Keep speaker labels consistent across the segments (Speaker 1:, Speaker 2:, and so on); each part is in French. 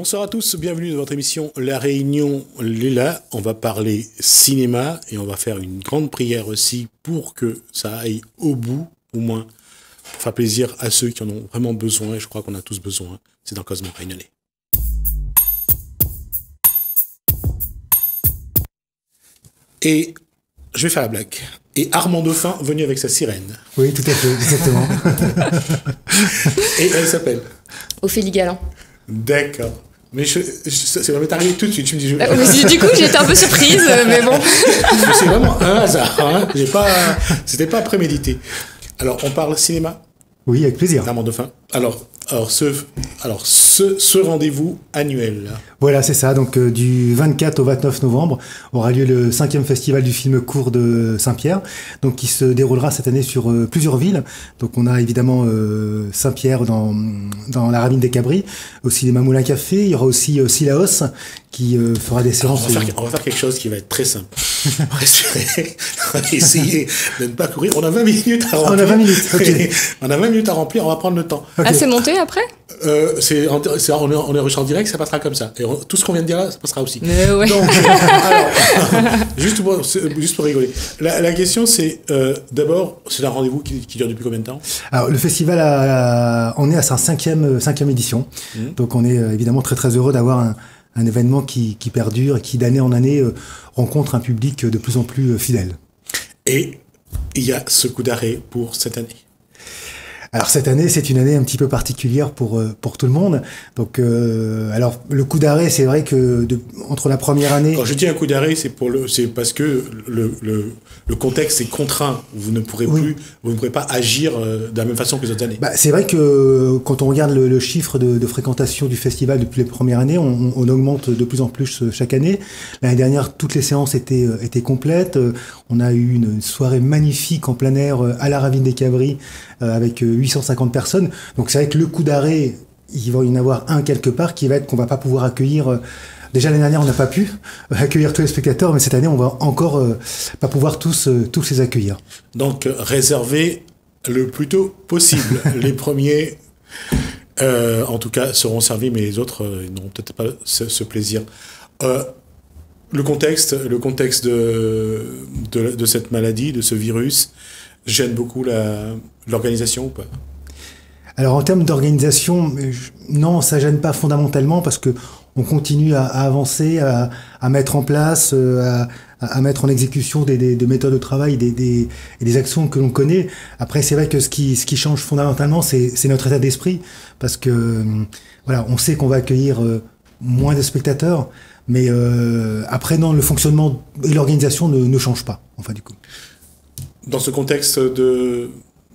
Speaker 1: Bonsoir à tous, bienvenue dans votre émission La Réunion Léla. On va parler cinéma et on va faire une grande prière aussi pour que ça aille au bout, au moins, pour faire plaisir à ceux qui en ont vraiment besoin, et je crois qu'on a tous besoin. C'est dans Cosmo Réunionnais. Et je vais faire la blague. Et Armand Dauphin venu avec sa sirène.
Speaker 2: Oui, tout à fait, exactement.
Speaker 1: Et elle s'appelle
Speaker 3: Ophélie Galland.
Speaker 1: D'accord. Mais ça m'est arrivé tout de suite. Je me dis,
Speaker 3: du coup, j'étais un peu surprise, mais bon.
Speaker 1: C'est vraiment un hasard. Hein. C'était pas prémédité. Alors, on parle cinéma.
Speaker 2: Oui, avec plaisir.
Speaker 1: Armand Dauphin. Alors ce rendez-vous annuel.
Speaker 2: Voilà, c'est ça. Donc, du 24 au 29 novembre aura lieu le 5e festival du film court de Saint-Pierre, donc qui se déroulera cette année sur plusieurs villes. Donc, on a évidemment Saint-Pierre dans la ravine des Cabris, au cinéma Moulin Café. Il y aura aussi Sillaos qui fera des séances.
Speaker 1: On va faire quelque chose qui va être très simple. On va essayer de ne pas courir. On a 20 minutes à remplir.
Speaker 2: On a 20 minutes, ok.
Speaker 1: On a 20 minutes à remplir, on va prendre le temps.
Speaker 2: Okay.
Speaker 3: Ah, c'est monté après?
Speaker 1: On est en direct, ça passera comme ça. Et tout ce qu'on vient de dire là, ça passera aussi.
Speaker 3: Mais ouais.
Speaker 1: Donc, alors, juste pour rigoler. La question, c'est d'abord, c'est un rendez-vous qui dure depuis combien de temps?
Speaker 2: Alors, le festival, on est à sa cinquième édition. Donc, on est évidemment très très heureux d'avoir un événement qui perdure et qui d'année en année rencontre un public de plus en plus fidèle.
Speaker 1: Et il y a ce coup d'arrêt pour cette année.
Speaker 2: Alors cette année, c'est une année un petit peu particulière pour tout le monde. Donc, alors le coup d'arrêt, c'est vrai que entre la première année.
Speaker 1: Quand je dis un coup d'arrêt, c'est parce que le contexte est contraint. Vous ne pourrez pas agir de la même façon que les autres années.
Speaker 2: C'est vrai que quand on regarde le chiffre de fréquentation du festival depuis les premières années, on augmente de plus en plus chaque année. L'année dernière, toutes les séances étaient complètes. On a eu une soirée magnifique en plein air à la ravine des Cabris avec 850 personnes. Donc c'est vrai que le coup d'arrêt, il va y en avoir un quelque part qui va être qu'on va pas pouvoir accueillir. Déjà l'année dernière, on n'a pas pu accueillir tous les spectateurs, mais cette année, on va encore pas pouvoir tous les accueillir.
Speaker 1: Donc réservez le plus tôt possible. Les premiers, en tout cas, seront servis, mais les autres n'auront peut-être pas ce plaisir. Le contexte de cette maladie, de ce virus, gêne beaucoup l'organisation ou pas?
Speaker 2: Alors en termes d'organisation, non, ça gêne pas fondamentalement parce que on continue à avancer, à mettre en place, à mettre en exécution des méthodes de travail, et des actions que l'on connaît. Après, c'est vrai que ce qui change fondamentalement, c'est notre état d'esprit parce que voilà, on sait qu'on va accueillir moins de spectateurs, mais après non, le fonctionnement et l'organisation ne changent pas. Enfin du coup.
Speaker 1: Dans ce contexte de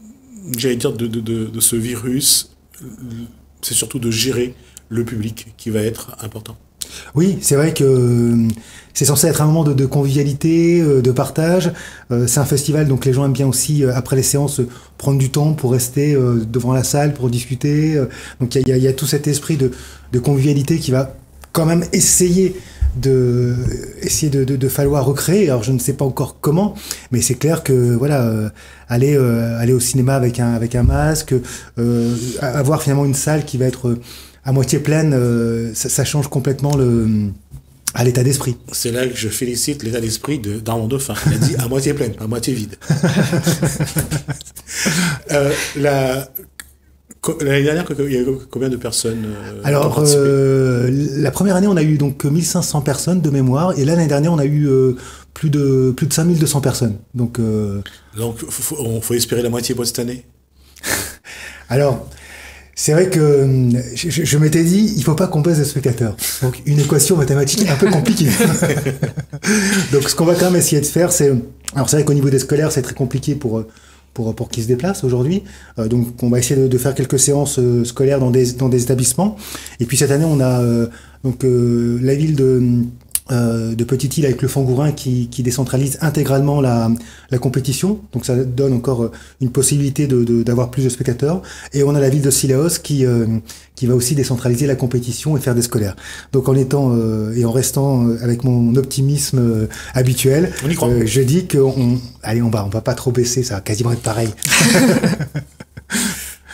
Speaker 1: ce virus, c'est surtout de gérer le public qui va être important.
Speaker 2: Oui, c'est vrai que c'est censé être un moment de convivialité, de partage. C'est un festival, donc les gens aiment bien aussi, après les séances, prendre du temps pour rester devant la salle, pour discuter. Donc il y a tout cet esprit de convivialité qui va quand même essayer de falloir recréer. Alors je ne sais pas encore comment, mais c'est clair que voilà, aller au cinéma avec un masque, avoir finalement une salle qui va être à moitié pleine, ça change complètement à l'état d'esprit.
Speaker 1: C'est là que je félicite l'état d'esprit d'Armand Dauphin. Il a dit à moitié pleine, pas à moitié vide. L'année dernière, il y a eu combien de personnes?
Speaker 2: Alors, la première année, on a eu donc 1500 personnes de mémoire, et l'année dernière, on a eu plus de 5200 personnes. Donc,
Speaker 1: faut espérer la moitié pour cette année.
Speaker 2: Alors, c'est vrai que je m'étais dit, il faut pas qu'on baisse de spectateurs. Donc, une équation mathématique un peu compliquée. Donc, ce qu'on va quand même essayer de faire, alors c'est vrai qu'au niveau des scolaires, c'est très compliqué pour qu'ils se déplacent aujourd'hui. Donc, on va essayer de faire quelques séances scolaires dans des établissements. Et puis, cette année, on a la ville de Petite-Île avec le Fangourin qui décentralise intégralement la compétition. Donc, ça donne encore une possibilité d'avoir plus de spectateurs. Et on a la ville de Sillaos qui va aussi décentraliser la compétition et faire des scolaires. Donc, en étant et en restant avec mon optimisme habituel,
Speaker 1: on y croit.
Speaker 2: Je dis on va pas trop baisser, ça va quasiment être pareil.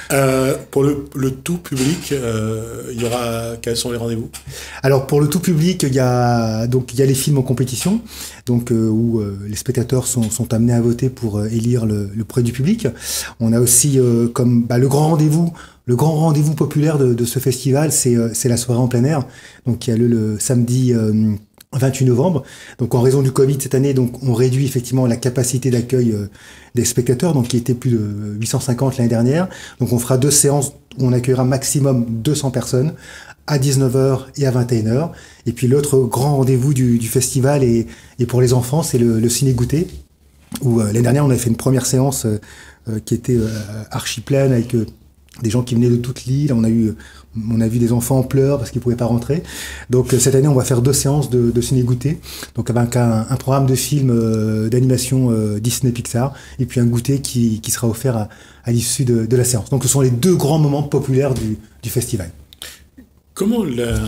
Speaker 1: Pour le tout public, il y aura quels sont les rendez-vous?
Speaker 2: Alors pour le tout public, il y a les films en compétition, où les spectateurs sont amenés à voter pour élire le prix du public. On a aussi le grand rendez-vous populaire de ce festival, c'est la soirée en plein air, donc qui a lieu le samedi 28 novembre. Donc en raison du Covid cette année, donc on réduit effectivement la capacité d'accueil des spectateurs, donc qui était plus de 850 l'année dernière. Donc on fera 2 séances où on accueillera maximum 200 personnes à 19h et à 21h. Et puis l'autre grand rendez-vous du festival et pour les enfants, c'est le ciné-goûter, où l'année dernière on avait fait une première séance qui était archi pleine avec des gens qui venaient de toute l'île. On a vu des enfants en pleurs parce qu'ils pouvaient pas rentrer. Donc cette année, on va faire 2 séances de ciné-goûter. Donc avec un programme de films d'animation Disney Pixar et puis un goûter qui sera offert à l'issue de la séance. Donc ce sont les 2 grands moments populaires du festival.
Speaker 1: Comment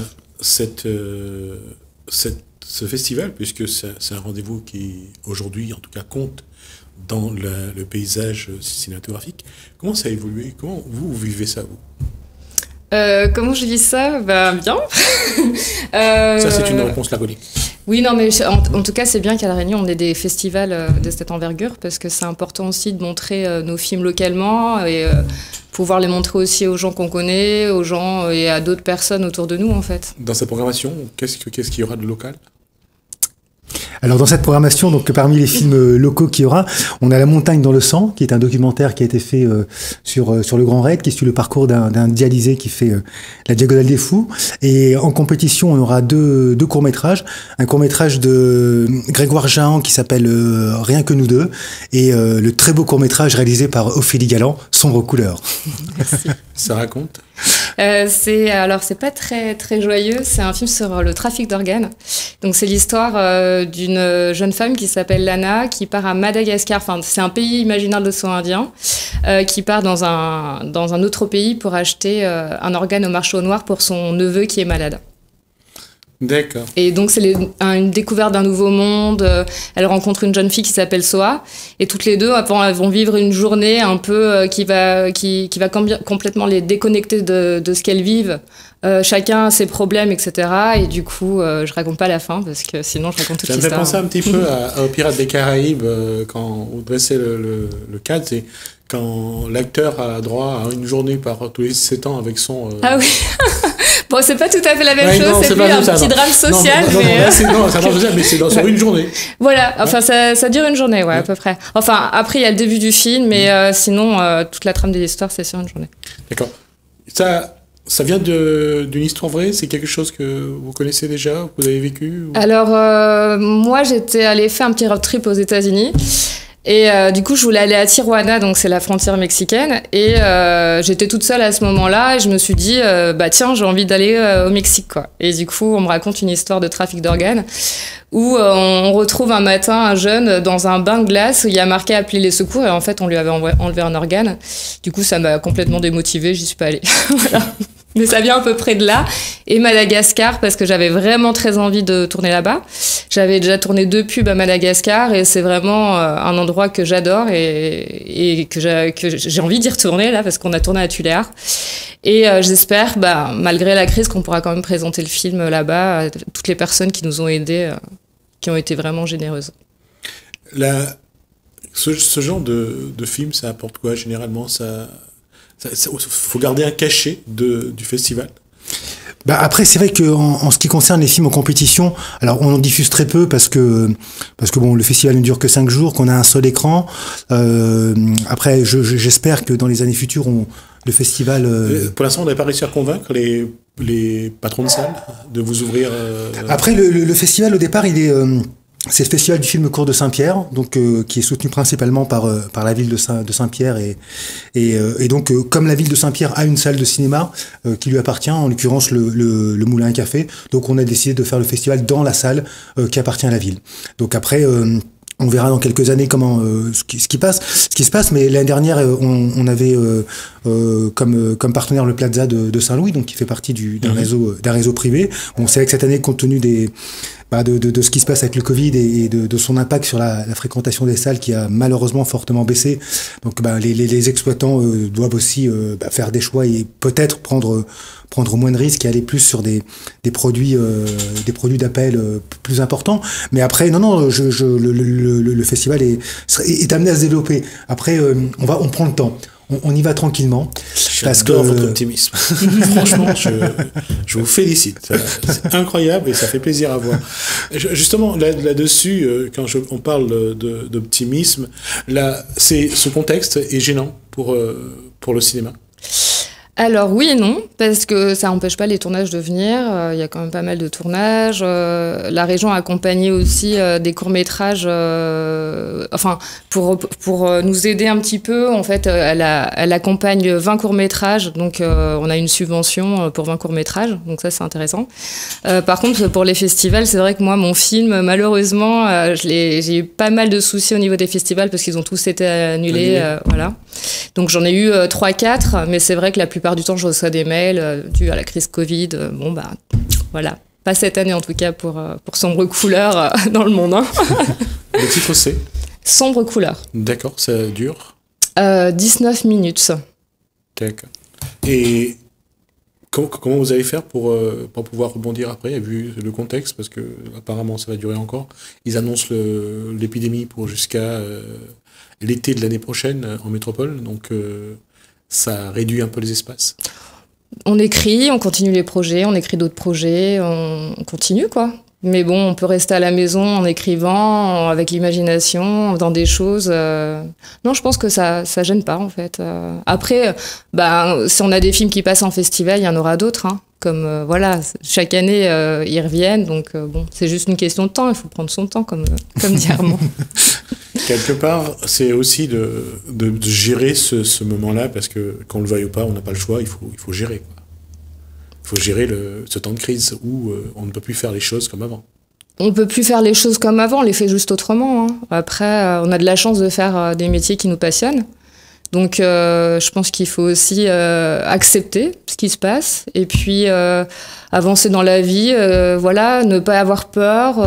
Speaker 1: ce festival, puisque c'est un rendez-vous qui aujourd'hui en tout cas compte dans le paysage cinématographique, comment ça a évolué? Comment vous vivez ça, vous?
Speaker 3: Comment je vis ça? Bien.
Speaker 1: Ça, c'est une réponse laconique.
Speaker 3: Oui, non, mais en tout cas, c'est bien qu'à La Réunion, on ait des festivals de cette envergure, parce que c'est important aussi de montrer nos films localement et pouvoir les montrer aussi aux gens qu'on connaît, aux gens et à d'autres personnes autour de nous, en fait.
Speaker 1: Dans cette programmation, qu'est-ce qu'il y aura de local?
Speaker 2: Alors dans cette programmation, donc parmi les films locaux qu'il y aura, on a La Montagne dans le sang, qui est un documentaire qui a été fait sur le Grand Raid, qui suit le parcours d'un dialysé qui fait la Diagonale des Fous. Et en compétition, on aura deux courts-métrages. Un court-métrage de Grégoire Jahan qui s'appelle Rien que nous deux, et le très beau court-métrage réalisé par Ophélie Galland, Sombre couleur.
Speaker 3: Merci.
Speaker 1: Ça raconte?
Speaker 3: C'est pas très très joyeux. C'est un film sur le trafic d'organes. Donc c'est l'histoire d'une jeune femme qui s'appelle Lana, qui part à Madagascar. Enfin, c'est un pays imaginaire de l'océan Indien, qui part dans un autre pays pour acheter un organe au marché au noir pour son neveu qui est malade.
Speaker 1: D'accord.
Speaker 3: Et donc c'est une découverte d'un nouveau monde. Elle rencontre une jeune fille qui s'appelle Soa, et toutes les deux elles vont vivre une journée un peu qui va complètement les déconnecter de ce qu'elles vivent. Chacun a ses problèmes, etc. Et du coup, je raconte pas la fin parce que sinon je raconte toute l'histoire.
Speaker 1: Ça me fait penser un petit peu aux Pirates des Caraïbes quand vous dressez le cadre, c'est quand l'acteur a droit à une journée par tous les 7 ans avec son...
Speaker 3: Ah oui. Bon, c'est pas tout à fait la même chose, c'est plus un petit drame social.
Speaker 1: C'est un drame social, mais c'est sur une journée.
Speaker 3: Voilà, enfin ça dure une journée, ouais, à peu près. Enfin, après il y a le début du film, mais sinon toute la trame de l'histoire c'est sur une journée.
Speaker 1: D'accord. Ça vient d'une histoire vraie? C'est quelque chose que vous connaissez déjà, que vous avez vécu ou...
Speaker 3: Alors moi j'étais allée faire un petit road trip aux États-Unis. Et du coup, je voulais aller à Tijuana, donc c'est la frontière mexicaine. Et j'étais toute seule à ce moment-là, et je me suis dit, tiens, j'ai envie d'aller au Mexique, quoi. Et du coup, on me raconte une histoire de trafic d'organes, où on retrouve un matin un jeune dans un bain de glace, où il y a marqué appeler les secours, et en fait, on lui avait enlevé un organe. Du coup, ça m'a complètement démotivée, j'y suis pas allée. Voilà. Mais ça vient à peu près de là. Et Madagascar, parce que j'avais vraiment très envie de tourner là-bas. J'avais déjà tourné 2 pubs à Madagascar, et c'est vraiment un endroit que j'adore et que j'ai envie d'y retourner là, parce qu'on a tourné à Tuléar. Et j'espère, malgré la crise, qu'on pourra quand même présenter le film là-bas à toutes les personnes qui nous ont aidés, qui ont été vraiment généreuses.
Speaker 1: Ce genre de film, ça apporte quoi généralement? Faut garder un cachet du festival.
Speaker 2: Après, c'est vrai que en ce qui concerne les films en compétition, alors on en diffuse très peu parce que bon, le festival ne dure que 5 jours, qu'on a un seul écran. Après, j'espère que dans les années futures, le festival.
Speaker 1: Pour l'instant, on n'a pas réussi à convaincre les patrons de salle de vous ouvrir.
Speaker 2: Après, le festival au départ, c'est le festival du film court de Saint-Pierre, donc qui est soutenu principalement par la ville de Saint-Pierre et donc comme la ville de Saint-Pierre a une salle de cinéma qui lui appartient, en l'occurrence le Moulin à Café, donc on a décidé de faire le festival dans la salle qui appartient à la ville. Donc après on verra dans quelques années comment ce qui se passe, mais l'année dernière on avait comme partenaire le Plaza de Saint-Louis, donc qui fait partie d'un réseau privé. On sait que cette année, compte tenu de ce qui se passe avec le Covid et de son impact sur la fréquentation des salles qui a malheureusement fortement baissé. Donc les exploitants doivent aussi faire des choix et peut-être prendre moins de risques et aller plus sur des produits d'appel plus importants. Mais après non le festival est amené à se développer. Après on prend le temps. On y va tranquillement.
Speaker 1: J'adore votre optimisme. Franchement, je vous félicite. C'est incroyable et ça fait plaisir à voir. Justement, là-dessus, quand on parle d'optimisme, là, ce contexte est gênant pour le cinéma.
Speaker 3: Alors oui et non, parce que ça n'empêche pas les tournages de venir. Il y a quand même pas mal de tournages. La région a accompagné aussi des courts-métrages. Enfin, pour nous aider un petit peu, en fait, elle accompagne 20 courts-métrages. Donc, on a une subvention pour 20 courts-métrages. Donc ça, c'est intéressant. Par contre, pour les festivals, c'est vrai que moi, mon film, malheureusement, j'ai eu pas mal de soucis au niveau des festivals parce qu'ils ont tous été annulés. Voilà. Donc j'en ai eu 3-4, mais c'est vrai que la plupart du temps, je reçois des mails dus à la crise Covid. Bon, bah, voilà. Pas cette année, en tout cas, pour Sombre Couleur dans le monde. Hein.
Speaker 1: Le titre, c'est
Speaker 3: Sombre Couleur.
Speaker 1: D'accord, ça dure
Speaker 3: 19 minutes.
Speaker 1: D'accord. Et comment vous allez faire pour pouvoir rebondir après, vu le contexte, parce que apparemment ça va durer encore. Ils annoncent l'épidémie pour jusqu'à l'été de l'année prochaine en métropole, donc ça réduit un peu les espaces.
Speaker 3: On écrit, on continue les projets, on écrit d'autres projets, on continue quoi. Mais bon, on peut rester à la maison en écrivant, avec l'imagination, dans des choses. Non, je pense que ça gêne pas en fait. Après, si on a des films qui passent en festival, il y en aura d'autres. Hein. Comme voilà, chaque année ils reviennent, donc bon, c'est juste une question de temps. Il faut prendre son temps, comme dit Armand.
Speaker 1: Quelque part, c'est aussi de gérer ce moment-là, parce que qu'on le veuille ou pas, on n'a pas le choix. Il faut gérer. Quoi. Il faut gérer ce temps de crise où on ne peut plus faire les choses comme avant.
Speaker 3: On ne peut plus faire les choses comme avant, on les fait juste autrement. Hein. Après, on a de la chance de faire des métiers qui nous passionnent. Donc, je pense qu'il faut aussi accepter ce qui se passe et puis avancer dans la vie. Voilà, ne pas avoir peur,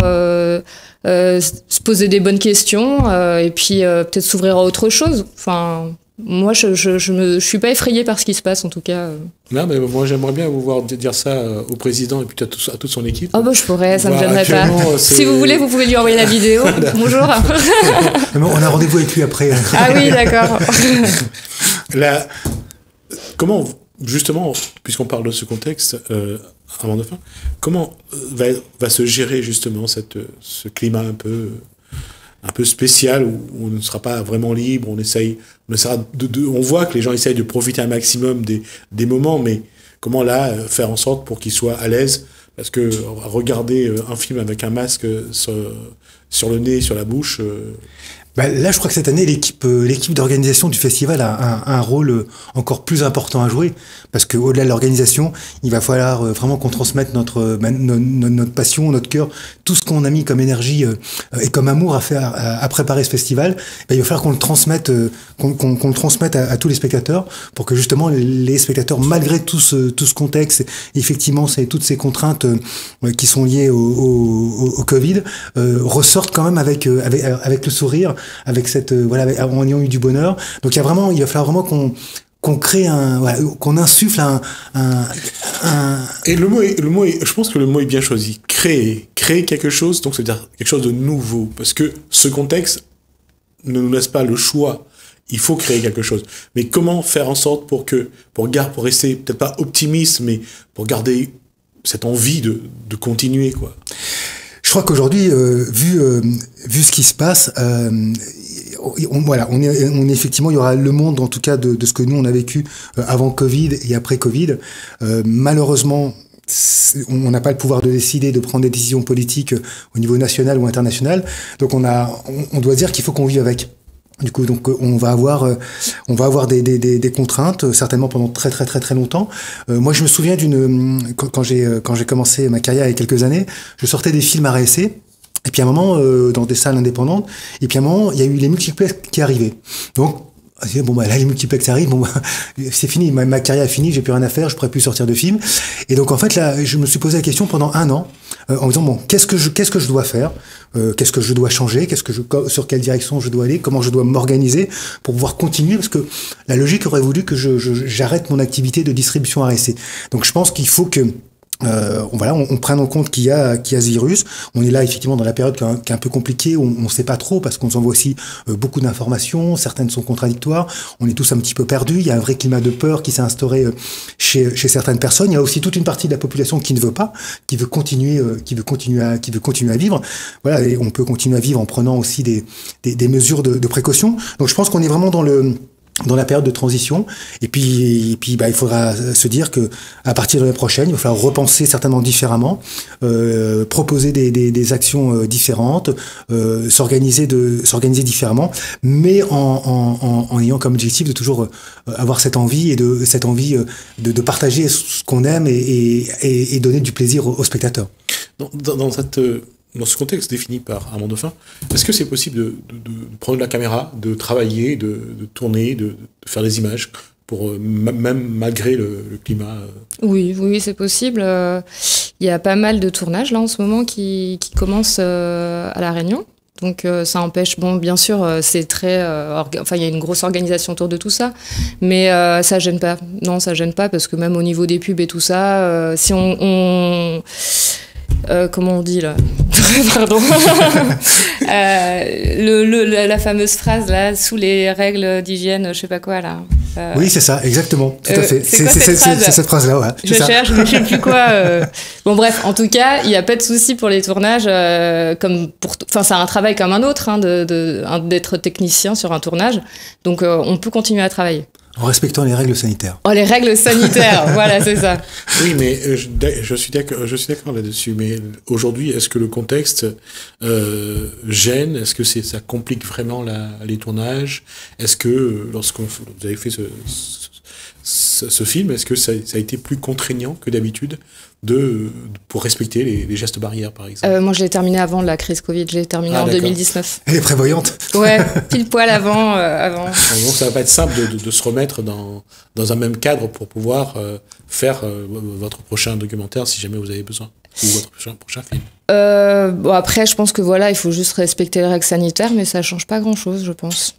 Speaker 3: se poser des bonnes questions et puis peut-être s'ouvrir à autre chose. Enfin... Moi, je suis pas effrayée par ce qui se passe, en tout cas.
Speaker 1: Non, mais moi, j'aimerais bien vous voir dire ça au président et puis à toute son équipe.
Speaker 3: Oh, bah, je pourrais, ça me gênerait pas. Si vous voulez, vous pouvez lui envoyer la vidéo. Bonjour.
Speaker 2: On a rendez-vous avec lui après.
Speaker 3: Ah oui, d'accord.
Speaker 1: Comment, justement, puisqu'on parle de ce contexte, avant de fin, comment va se gérer, justement, ce climat un peu spécial où on ne sera pas vraiment libre, on voit que les gens essayent de profiter un maximum des moments, mais comment là faire en sorte pour qu'ils soient à l'aise, parce que regarder un film avec un masque sur le nez, sur la bouche...
Speaker 2: Là, je crois que cette année, l'équipe d'organisation du festival a un rôle encore plus important à jouer, parce que au-delà de l'organisation, il va falloir vraiment qu'on transmette notre passion, notre cœur, tout ce qu'on a mis comme énergie et comme amour à préparer ce festival. Il va falloir qu'on le transmette, qu'on le transmette à tous les spectateurs, pour que justement les spectateurs, malgré tout ce contexte, effectivement, toutes ces contraintes qui sont liées au Covid, ressortent quand même avec le sourire. Avec en ayant eu du bonheur. Donc il va falloir vraiment qu'on crée qu'on insuffle
Speaker 1: Et le mot je pense que le mot est bien choisi. Créer quelque chose, donc c'est-à-dire quelque chose de nouveau, parce que ce contexte ne nous laisse pas le choix. Il faut créer quelque chose. Mais comment faire en sorte pour rester peut-être pas optimiste, mais pour garder cette envie de continuer, quoi.
Speaker 2: Je crois qu'aujourd'hui, vu ce qui se passe, on est effectivement, il y aura le monde, en tout cas, de ce que nous on a vécu avant Covid et après Covid. Malheureusement, on n'a pas le pouvoir de décider, de prendre des décisions politiques au niveau national ou international. Donc on doit dire qu'il faut qu'on vive avec. Du coup, donc on va avoir des contraintes certainement pendant très très très très longtemps. Moi, je me souviens quand j'ai commencé ma carrière il y a quelques années, je sortais des films à réessai. Et puis à un moment dans des salles indépendantes. Et puis à un moment, il y a eu les multiplexes qui arrivaient. Donc Bon, bah, là, les multiplex arrivent, bon, bah, c'est fini, ma carrière est finie, j'ai plus rien à faire, je pourrais plus sortir de film. Et donc, en fait, là, je me suis posé la question pendant 1 an, en me disant, bon, qu'est-ce que je dois faire? Qu'est-ce que je dois changer? Sur quelle direction je dois aller? Comment je dois m'organiser pour pouvoir continuer? Parce que la logique aurait voulu que j'arrête mon activité de distribution RSC. Donc, je pense qu'il faut que on prenne en compte qu'il y a ce virus. On est là effectivement dans la période qui est un peu compliquée, où on ne sait pas trop parce qu'on nous envoie aussi beaucoup d'informations, certaines sont contradictoires, on est tous un petit peu perdus, il y a un vrai climat de peur qui s'est instauré chez certaines personnes. Il y a aussi toute une partie de la population qui ne veut pas, qui veut continuer à vivre. Voilà, et on peut continuer à vivre en prenant aussi des mesures de précaution. Donc je pense qu'on est vraiment dans la période de transition, et puis bah, il faudra se dire que à partir de l'année prochaine, il va falloir repenser certainement différemment, proposer des actions différentes, s'organiser différemment, mais en ayant comme objectif de toujours avoir cette envie de partager ce qu'on aime et donner du plaisir aux spectateurs.
Speaker 1: Dans ce contexte défini par Armand Dauphin, est-ce que c'est possible de prendre la caméra, de travailler, de tourner, de faire des images, même malgré le climat
Speaker 3: Oui, c'est possible. Il y a pas mal de tournages là en ce moment qui commencent à La Réunion. Donc ça empêche, bon bien sûr c'est très, il y a une grosse organisation autour de tout ça, mais ça gêne pas. Non, ça gêne pas parce que même au niveau des pubs et tout ça, si comment on dit là? Pardon. La fameuse phrase là, sous les règles d'hygiène, je sais pas quoi là.
Speaker 2: Oui, c'est ça, exactement, tout à fait. C'est cette phrase-là, ouais.
Speaker 3: Je cherche, mais je sais plus quoi. Bon, bref, en tout cas, il n'y a pas de souci pour les tournages. C'est un travail comme un autre, d'être technicien sur un tournage. Donc, on peut continuer à travailler.
Speaker 2: En respectant les règles sanitaires.
Speaker 3: Oh, les règles sanitaires, voilà, c'est ça.
Speaker 1: Oui, mais je suis d'accord là-dessus. Mais aujourd'hui, est-ce que le contexte gêne? Est-ce que ça complique vraiment les tournages? Est-ce que vous avez fait ce film, est-ce que ça a été plus contraignant que d'habitude pour respecter les gestes barrières, par exemple?
Speaker 3: Moi, je l'ai terminé avant la crise Covid. Je l'ai terminé en 2019.
Speaker 2: Elle est prévoyante.
Speaker 3: Ouais, pile poil avant.
Speaker 1: Donc, ça va pas être simple de se remettre dans un même cadre pour pouvoir faire votre prochain documentaire, si jamais vous avez besoin, ou votre prochain film.
Speaker 3: Après, je pense que voilà, il faut juste respecter les règles sanitaires, mais ça change pas grand-chose, je pense.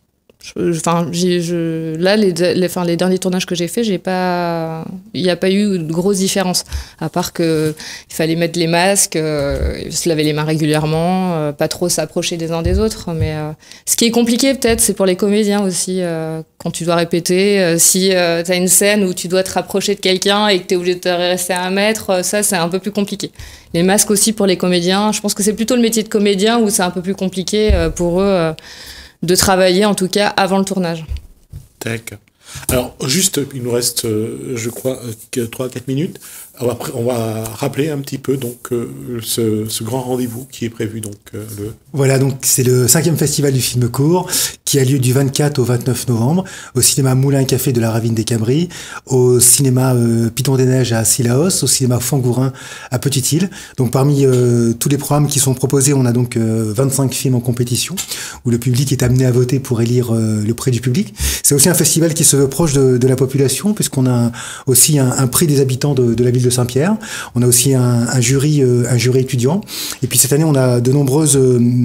Speaker 3: Là, les derniers tournages que j'ai faits, il n'y a pas eu de grosse différence. À part qu'il fallait mettre les masques, se laver les mains régulièrement, pas trop s'approcher des uns des autres. Mais ce qui est compliqué, peut-être, c'est pour les comédiens aussi. Quand tu dois répéter, si tu as une scène où tu dois te rapprocher de quelqu'un et que tu es obligé de rester à 1 mètre, ça, c'est un peu plus compliqué. Les masques aussi pour les comédiens. Je pense que c'est plutôt le métier de comédien où c'est un peu plus compliqué pour eux. De travailler, en tout cas, avant le tournage.
Speaker 1: D'accord. Alors, juste, il nous reste, je crois, 3-4 minutes. On va rappeler un petit peu donc ce grand rendez-vous qui est prévu.
Speaker 2: Voilà, donc c'est le 5e festival du film court qui a lieu du 24 au 29 novembre au cinéma Moulin Café de la Ravine des Cabris, au cinéma Piton des Neiges à Cilaos, au cinéma Fangourin à Petite-Île. Donc parmi tous les programmes qui sont proposés, on a donc 25 films en compétition où le public est amené à voter pour élire le prix du public. C'est aussi un festival qui se veut proche de la population puisqu'on a aussi un prix des habitants de la ville de Saint-Pierre. On a aussi un jury étudiant. Et puis cette année, on a de nombreuses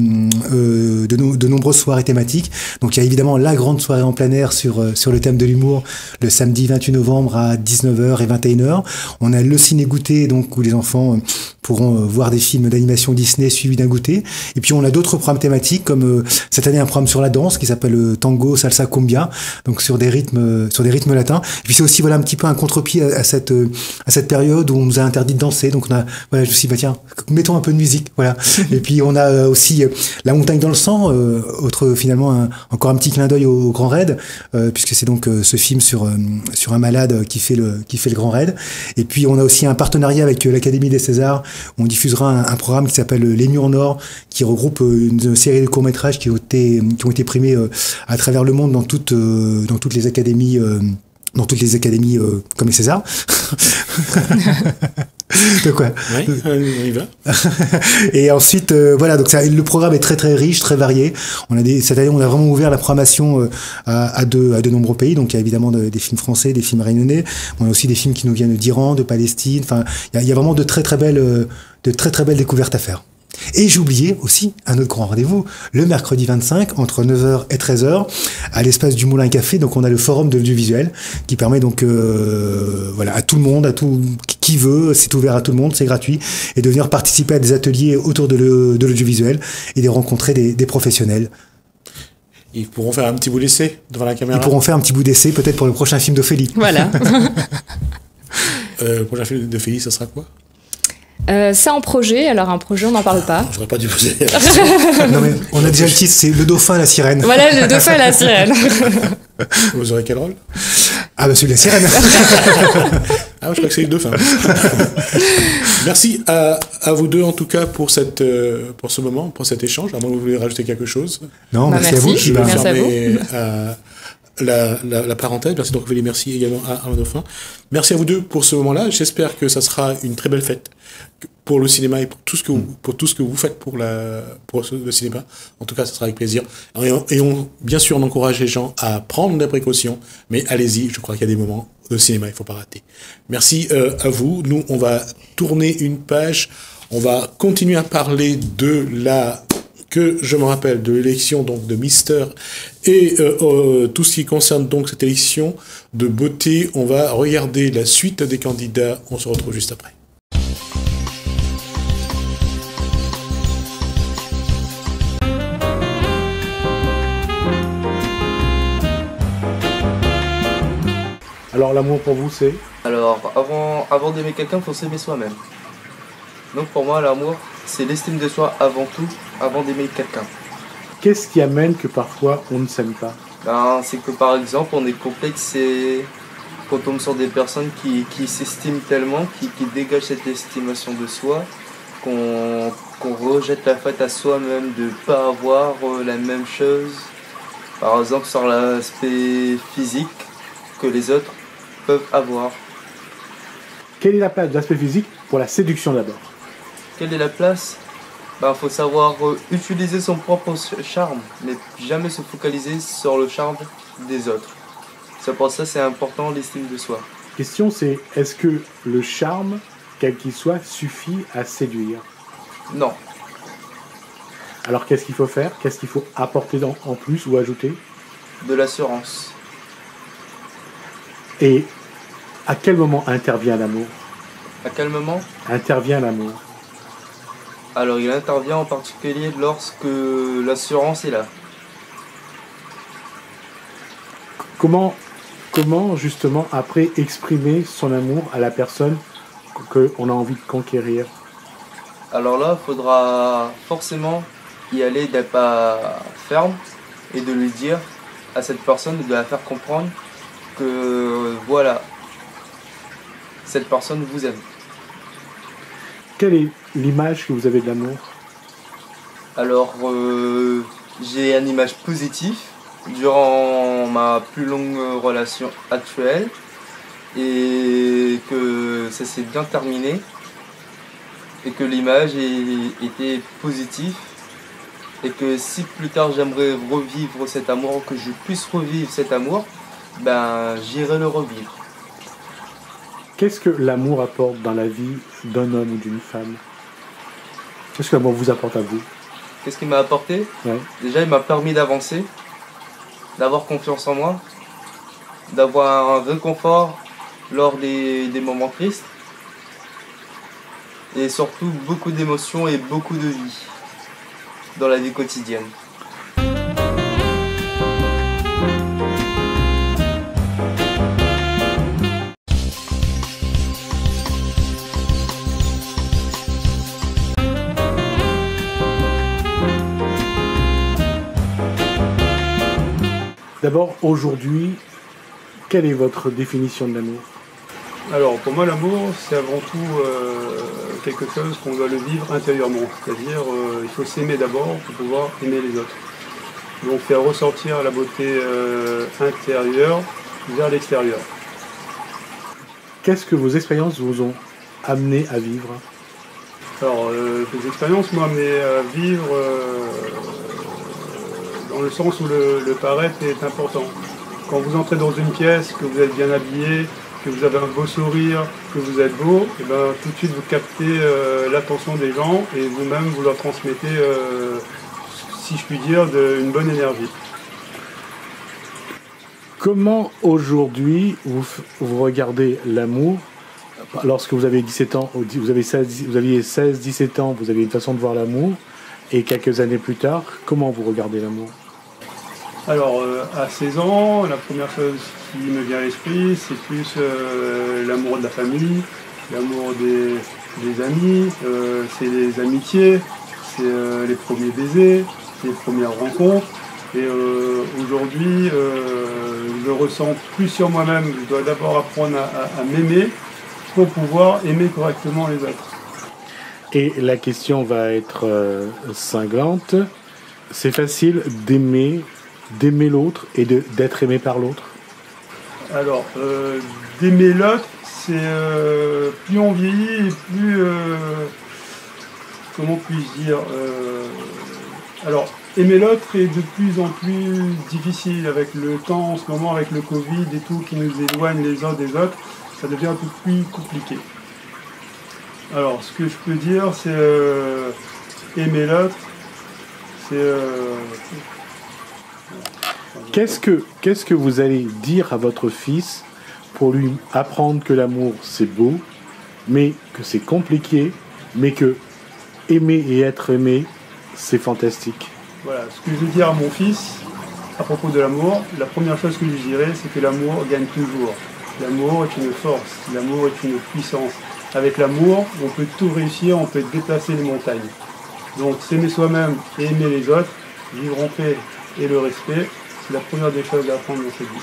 Speaker 2: soirées thématiques. Donc il y a évidemment la grande soirée en plein air sur le thème de l'humour le samedi 28 novembre à 19h et 21h. On a le ciné goûter, donc où les enfants pourront voir des films d'animation Disney suivis d'un goûter. Et puis on a d'autres programmes thématiques comme cette année un programme sur la danse qui s'appelle Tango, Salsa, Cumbia, donc sur des rythmes latins. Et puis c'est aussi un petit peu un contre-pied à cette période où on nous a interdit de danser. Donc je me suis dit tiens, mettons un peu de musique, voilà. Et puis on a aussi La montagne dans le sang, finalement encore un petit clin d'œil au Grand Raid, puisque c'est donc ce film sur un malade qui fait le Grand Raid. Et puis on a aussi un partenariat avec l'Académie des Césars. On diffusera un programme qui s'appelle Les Murs Nord, qui regroupe une série de courts-métrages qui ont été primés à travers le monde dans toutes les académies comme les Césars. Donc ouais.
Speaker 1: Ouais, on y va.
Speaker 2: Et ensuite, voilà, donc le programme est très très riche, très varié. Cette année, on a vraiment ouvert la programmation à de nombreux pays. Donc il y a évidemment des films français, des films réunionnais. On a aussi des films qui nous viennent d'Iran, de Palestine. Enfin, il y a vraiment de très très belles découvertes à faire. Et j'ai oublié aussi un autre grand rendez-vous, le mercredi 25, entre 9h et 13h, à l'espace du Moulin Café. Donc on a le forum de l'audiovisuel qui permet donc voilà, à tout le monde, qui veut, c'est ouvert à tout le monde, c'est gratuit, et de venir participer à des ateliers autour de l'audiovisuel et de rencontrer des professionnels.
Speaker 1: Ils pourront faire un petit bout d'essai devant la caméra.
Speaker 2: Ils pourront faire un petit bout d'essai peut-être pour le prochain film d'Ophélie.
Speaker 3: Voilà.
Speaker 1: Le prochain film d'Ophélie, ça sera quoi?
Speaker 3: C'est en projet, alors un projet on n'en parle pas.
Speaker 1: J'aurais pas dû poser.
Speaker 2: Non mais on a déjà le titre, c'est Le Dauphin et la Sirène.
Speaker 3: Voilà, le dauphin et la sirène.
Speaker 1: Vous aurez quel rôle?
Speaker 2: Ah bah celui de la Sirène.
Speaker 1: Ah, je crois que c'est le dauphin. Merci à vous deux en tout cas pour ce moment, pour cet échange. À moins que vous voulez rajouter quelque chose.
Speaker 2: Non,
Speaker 3: Bah,
Speaker 2: merci à vous.
Speaker 3: merci.
Speaker 1: Je vais
Speaker 3: Merci à
Speaker 1: fermer la parenthèse. Merci donc Ophélie, merci également à Dauphin. Merci à vous deux pour ce moment-là. J'espère que ça sera une très belle fête pour le cinéma et pour tout ce que vous faites pour le cinéma. En tout cas, ça sera avec plaisir. Et bien sûr, on encourage les gens à prendre des précautions, mais allez-y, je crois qu'il y a des moments de cinéma, il ne faut pas rater. Merci à vous. Nous, on va tourner une page. On va continuer à parler que je me rappelle de l'élection donc de Mister et tout ce qui concerne donc cette élection de beauté. On va regarder la suite des candidats. On se retrouve juste après. Alors l'amour pour vous c'est?
Speaker 4: Alors avant d'aimer quelqu'un, il faut s'aimer soi-même. Donc pour moi l'amour c'est l'estime de soi avant tout, avant d'aimer quelqu'un.
Speaker 1: Qu'est-ce qui amène que parfois on ne s'aime pas?
Speaker 4: C'est que par exemple on est complexe et quand on tombe sur des personnes qui s'estiment tellement, qui dégagent cette estimation de soi, qu'on rejette la faute à soi-même de ne pas avoir la même chose. Par exemple sur l'aspect physique que les autres peuvent avoir.
Speaker 1: Quelle est la place de l'aspect physique pour la séduction d'abord?
Speaker 4: Quelle est la place? Faut savoir utiliser son propre charme, mais jamais se focaliser sur le charme des autres. C'est pour ça que c'est important l'estime de soi.
Speaker 1: Question c'est, est-ce que le charme, quel qu'il soit, suffit à séduire?
Speaker 4: Non.
Speaker 1: Alors qu'est-ce qu'il faut faire? Qu'est-ce qu'il faut apporter en plus ou ajouter?
Speaker 4: De l'assurance.
Speaker 1: Et à quel moment intervient l'amour?
Speaker 4: À quel moment?
Speaker 1: Intervient l'amour.
Speaker 4: Alors il intervient en particulier lorsque l'assurance est là.
Speaker 1: Comment justement après exprimer son amour à la personne qu'on a envie de conquérir?
Speaker 4: Alors là, il faudra forcément y aller d'un pas ferme et de lui dire à cette personne, de la faire comprendre que voilà, cette personne vous aime.
Speaker 1: Quelle est l'image que vous avez de l'amour?
Speaker 4: Alors, j'ai une image positive durant ma plus longue relation actuelle et que ça s'est bien terminé et que l'image était positive et que si plus tard j'aimerais revivre cet amour, que je puisse revivre cet amour, j'irai le revivre.
Speaker 1: Qu'est-ce que l'amour apporte dans la vie d'un homme ou d'une femme? Qu'est-ce que l'amour vous apporte à vous?
Speaker 4: Qu'est-ce qu'il m'a apporté?
Speaker 1: Ouais.
Speaker 4: Déjà, il m'a permis d'avancer, d'avoir confiance en moi, d'avoir un réconfort lors des moments tristes et surtout beaucoup d'émotions et beaucoup de vie dans la vie quotidienne.
Speaker 1: D'abord, aujourd'hui, quelle est votre définition de l'amour?
Speaker 5: Alors pour moi l'amour c'est avant tout quelque chose qu'on doit le vivre intérieurement, c'est-à-dire il faut s'aimer d'abord pour pouvoir aimer les autres. Donc faire ressortir la beauté intérieure vers l'extérieur.
Speaker 1: Qu'est-ce que vos expériences vous ont amené à vivre?
Speaker 5: Alors, des expériences, moi, mais à vivre dans le sens où le paraître est important. Quand vous entrez dans une pièce, que vous êtes bien habillé, que vous avez un beau sourire, que vous êtes beau, et ben, tout de suite vous captez l'attention des gens et vous-même vous leur transmettez, si je puis dire, une bonne énergie.
Speaker 1: Comment aujourd'hui vous regardez l'amour? Lorsque vous avez 17 ans, vous aviez 16-17 ans, vous aviez une façon de voir l'amour, et quelques années plus tard, comment vous regardez l'amour?
Speaker 5: Alors, à 16 ans, la première chose qui me vient à l'esprit, c'est plus l'amour de la famille, l'amour des amis, c'est les amitiés, c'est les premiers baisers, les premières rencontres. Et aujourd'hui, je le ressens plus sur moi-même. Je dois d'abord apprendre à m'aimer pour pouvoir aimer correctement les autres.
Speaker 1: Et la question va être cinglante. C'est facile d'aimer l'autre et d'être aimé par l'autre?
Speaker 5: Alors, d'aimer l'autre, c'est plus on vieillit et plus... comment puis-je dire alors, aimer l'autre est de plus en plus difficile avec le temps, en ce moment, avec le Covid et tout, qui nous éloigne les uns des autres, ça devient un peu plus compliqué. Alors, ce que je peux dire, c'est aimer l'autre, c'est...
Speaker 1: Qu'est-ce que vous allez dire à votre fils pour lui apprendre que l'amour, c'est beau, mais que c'est compliqué, mais que aimer et être aimé, c'est fantastique?
Speaker 5: Voilà, ce que je veux dire à mon fils à propos de l'amour, la première chose que je dirais, c'est que l'amour gagne toujours. L'amour est une force, l'amour est une puissance. Avec l'amour, on peut tout réussir, on peut déplacer les montagnes. Donc s'aimer soi-même et aimer les autres, vivre en paix et le respect, c'est la première des choses à apprendre dans cette vie.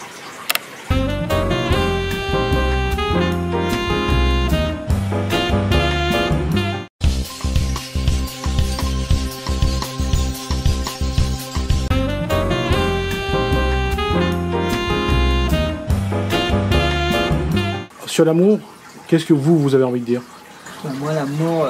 Speaker 1: Sur l'amour, qu'est-ce que vous avez envie de dire?
Speaker 6: Moi, l'amour,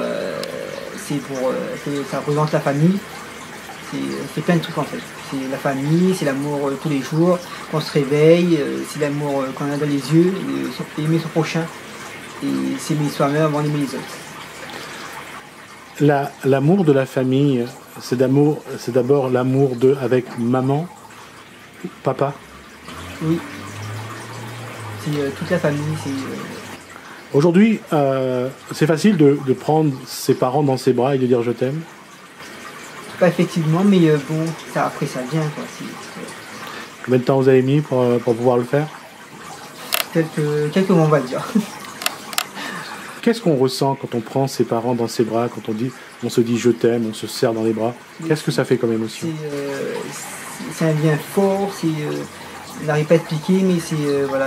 Speaker 6: ça représente la famille. C'est plein de trucs en fait. C'est la famille, c'est l'amour tous les jours, qu'on se réveille, c'est l'amour qu'on a dans les yeux, aimer son prochain, et s'aimer soi-même avant d'aimer les autres.
Speaker 1: L'amour de la famille, c'est d'abord l'amour avec maman, papa?
Speaker 6: Oui. C'est toute la famille.
Speaker 1: Aujourd'hui, c'est facile de prendre ses parents dans ses bras et de dire je t'aime?
Speaker 6: Pas effectivement, mais bon, après ça vient quoi.
Speaker 1: Combien de temps vous avez mis pour pouvoir le faire?
Speaker 6: Quelques mois, on va le dire.
Speaker 1: Qu'est-ce qu'on ressent quand on prend ses parents dans ses bras, quand on se dit je t'aime, on se serre dans les bras? Qu'est-ce que ça fait comme émotion?
Speaker 6: C'est un lien fort, on n'arrive pas à expliquer, mais c'est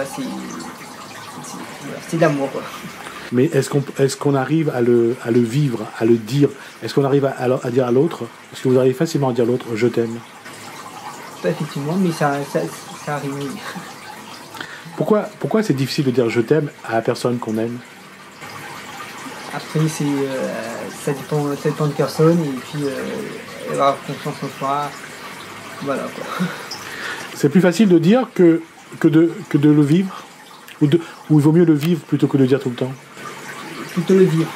Speaker 6: de l'amour quoi.
Speaker 1: Mais est-ce qu'on arrive à le vivre, à le dire? Est-ce qu'on arrive à dire à l'autre? Est-ce que vous arrivez facilement à dire à l'autre je t'aime?
Speaker 6: Pas effectivement, mais ça arrive.
Speaker 1: Pourquoi c'est difficile de dire je t'aime à la personne qu'on aime?
Speaker 6: Après, ça dépend de personne, et puis avoir confiance en soi. Voilà quoi.
Speaker 1: C'est plus facile de dire que de le vivre? Ou il vaut mieux le vivre plutôt que de le dire tout le temps?
Speaker 6: Plutôt le vivre,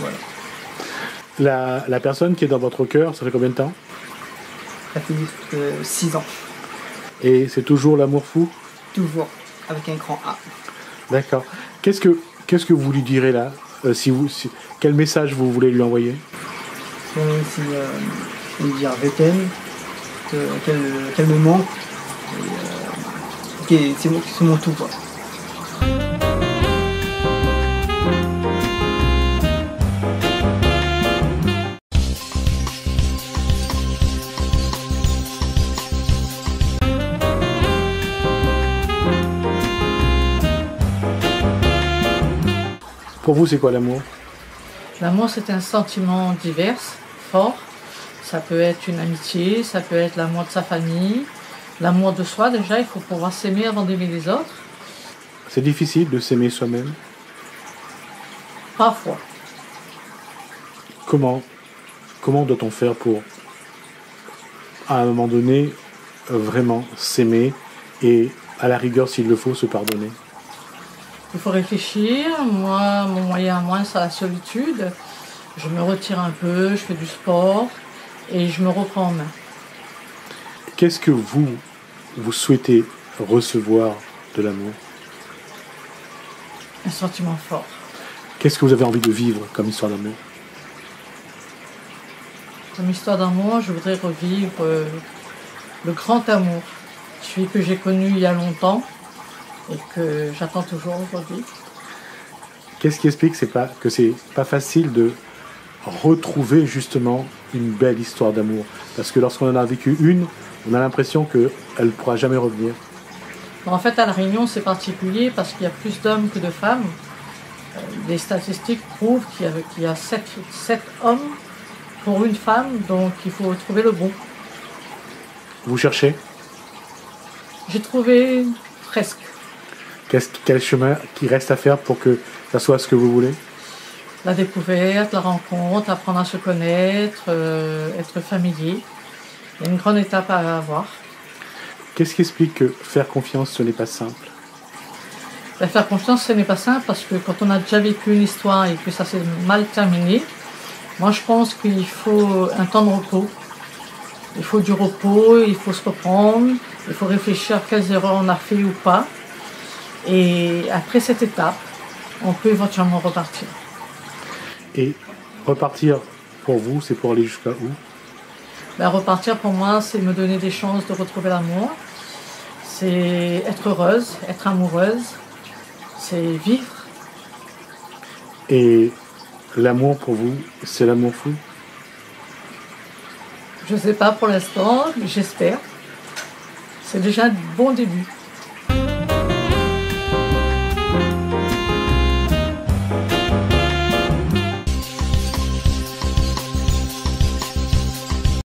Speaker 6: voilà.
Speaker 1: La personne qui est dans votre cœur, ça fait combien de temps?
Speaker 6: Ça fait 6 ans.
Speaker 1: Et c'est toujours l'amour fou?
Speaker 6: Toujours, avec un grand A.
Speaker 1: D'accord. Qu'est-ce que vous lui direz là? Quel message vous voulez lui envoyer?
Speaker 6: C'est lui dire je t'aime, qu'elle me manque, et c'est mon tout quoi.
Speaker 1: Pour vous, c'est quoi l'amour?
Speaker 7: L'amour, c'est un sentiment divers, fort. Ça peut être une amitié, ça peut être l'amour de sa famille, l'amour de soi. Déjà, il faut pouvoir s'aimer avant d'aimer les autres.
Speaker 1: C'est difficile de s'aimer soi-même?
Speaker 7: Parfois.
Speaker 1: Comment doit-on faire pour, à un moment donné, vraiment s'aimer et, à la rigueur, s'il le faut, se pardonner?
Speaker 7: Il faut réfléchir. Moi, mon moyen à moi, c'est la solitude. Je me retire un peu, je fais du sport et je me reprends en main.
Speaker 1: Qu'est-ce que vous souhaitez recevoir de l'amour?
Speaker 7: Un sentiment fort.
Speaker 1: Qu'est-ce que vous avez envie de vivre comme histoire d'amour?
Speaker 7: Comme histoire d'amour, je voudrais revivre le grand amour, celui que j'ai connu il y a longtemps et que j'attends toujours aujourd'hui.
Speaker 1: Qu'est-ce qui explique que c'est pas facile de retrouver justement une belle histoire d'amour? Parce que lorsqu'on en a vécu une, on a l'impression qu'elle ne pourra jamais revenir.
Speaker 7: En fait, à La Réunion, c'est particulier parce qu'il y a plus d'hommes que de femmes. Les statistiques prouvent qu'il y a 7 hommes pour une femme, donc il faut trouver le bon.
Speaker 1: Vous cherchez?
Speaker 7: J'ai trouvé presque.
Speaker 1: Quel chemin qui reste à faire pour que ça soit ce que vous voulez?
Speaker 7: La découverte, la rencontre, apprendre à se connaître, être familier. Il y a une grande étape à avoir.
Speaker 1: Qu'est-ce qui explique que faire confiance, ce n'est pas simple?
Speaker 7: Faire confiance, ce n'est pas simple parce que quand on a déjà vécu une histoire et que ça s'est mal terminé, moi je pense qu'il faut un temps de repos. Il faut du repos, il faut se reprendre, il faut réfléchir à quelles erreurs on a fait ou pas. Et après cette étape, on peut éventuellement repartir.
Speaker 1: Et repartir, pour vous, c'est pour aller jusqu'à où?
Speaker 7: Repartir pour moi, c'est me donner des chances de retrouver l'amour. C'est être heureuse, être amoureuse. C'est vivre.
Speaker 1: Et l'amour pour vous, c'est l'amour fou?
Speaker 7: Je ne sais pas pour l'instant, mais j'espère. C'est déjà un bon début.